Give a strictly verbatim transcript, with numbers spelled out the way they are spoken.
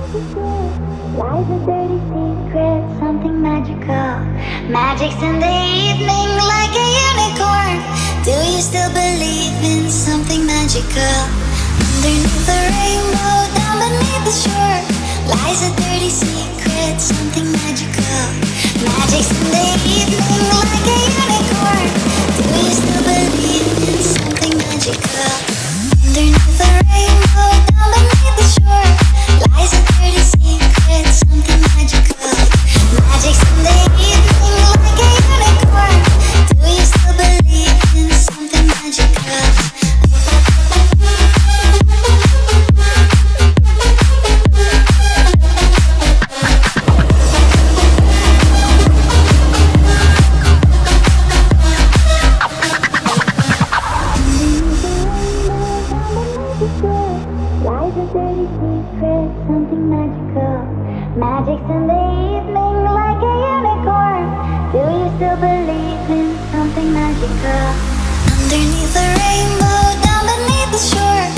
Lies a dirty secret, something magical. Magic's in the evening like a unicorn. Do you still believe in something magical? Underneath the rainbow, down beneath the shore, lies a dirty secret, something magical. Magic's in the evening like a unicorn. Do you still believe in something magical? Underneath the rainbow, down beneath the shore, lies a dirty secret, something magical. Magic's in the evening like a unicorn. Do you still believe in something magical? Lies a dirty secret, something magical. Magic's in the evening like a unicorn. Do you still believe in something magical? Underneath the rainbow, down beneath the shore,